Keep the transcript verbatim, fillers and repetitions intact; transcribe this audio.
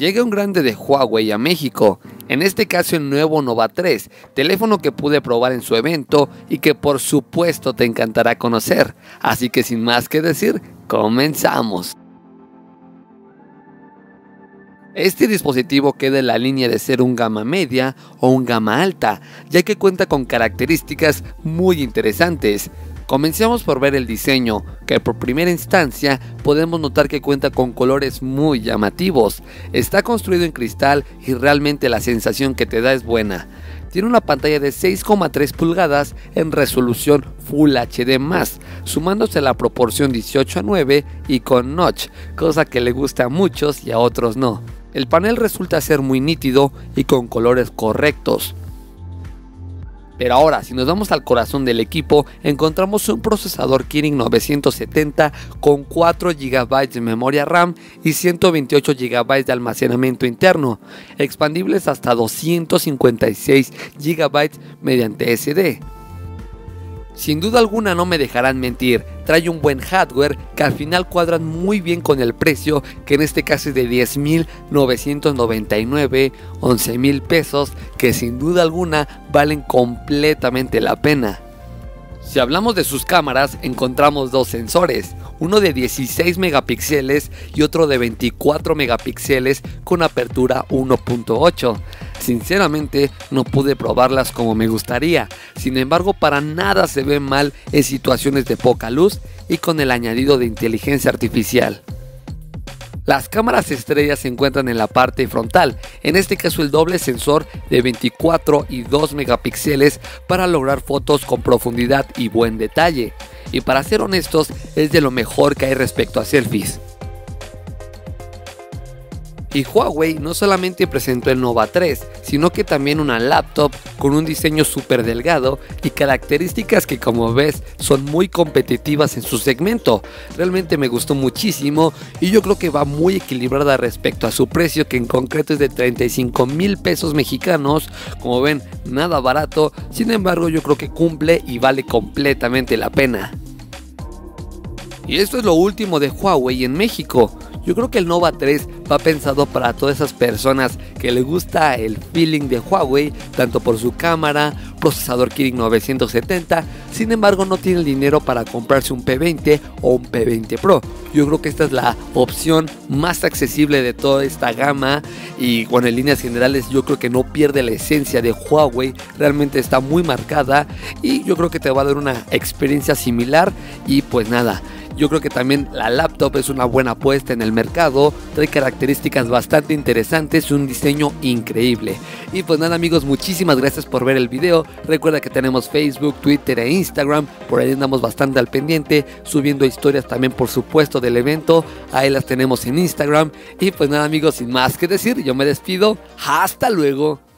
Llega un grande de Huawei a México, en este caso el nuevo Nova tres, teléfono que pude probar en su evento y que por supuesto te encantará conocer, así que sin más que decir, comenzamos. Este dispositivo queda en la línea de ser un gama media o un gama alta, ya que cuenta con características muy interesantes. Comencemos por ver el diseño, que por primera instancia podemos notar que cuenta con colores muy llamativos. Está construido en cristal y realmente la sensación que te da es buena. Tiene una pantalla de seis coma tres pulgadas en resolución Full H D más, sumándose la proporción dieciocho a nueve y con notch, cosa que le gusta a muchos y a otros no. El panel resulta ser muy nítido y con colores correctos. Pero ahora, si nos vamos al corazón del equipo, encontramos un procesador Kirin novecientos setenta con cuatro gigabytes de memoria RAM y ciento veintiocho gigabytes de almacenamiento interno, expandibles hasta doscientos cincuenta y seis gigabytes mediante S D. Sin duda alguna no me dejarán mentir, trae un buen hardware que al final cuadran muy bien con el precio, que en este caso es de diez mil novecientos noventa y nueve, once mil pesos, que sin duda alguna valen completamente la pena. Si hablamos de sus cámaras, encontramos dos sensores, uno de dieciséis megapíxeles y otro de veinticuatro megapíxeles con apertura uno punto ocho. Sinceramente no pude probarlas como me gustaría, sin embargo para nada se ven mal en situaciones de poca luz y con el añadido de inteligencia artificial. Las cámaras estrellas se encuentran en la parte frontal, en este caso el doble sensor de veinticuatro y dos megapíxeles para lograr fotos con profundidad y buen detalle, y para ser honestos es de lo mejor que hay respecto a selfies. Y Huawei no solamente presentó el Nova tres, sino que también una laptop con un diseño súper delgado y características que, como ves, son muy competitivas en su segmento. Realmente me gustó muchísimo y yo creo que va muy equilibrada respecto a su precio, que en concreto es de treinta y cinco mil pesos mexicanos. Como ven, nada barato, sin embargo yo creo que cumple y vale completamente la pena. Y esto es lo último de Huawei en México. Yo creo que el Nova tres va pensado para todas esas personas que les gusta el feeling de Huawei, tanto por su cámara, procesador Kirin novecientos setenta, sin embargo no tiene el dinero para comprarse un P veinte o un P veinte Pro. Yo creo que esta es la opción más accesible de toda esta gama y bueno, en líneas generales yo creo que no pierde la esencia de Huawei, realmente está muy marcada y yo creo que te va a dar una experiencia similar y pues nada. Yo creo que también la laptop es una buena apuesta en el mercado, trae características bastante interesantes y un diseño increíble. Y pues nada amigos, muchísimas gracias por ver el video. Recuerda que tenemos Facebook, Twitter e Instagram, por ahí andamos bastante al pendiente, subiendo historias también por supuesto del evento, ahí las tenemos en Instagram. Y pues nada amigos, sin más que decir, yo me despido, hasta luego.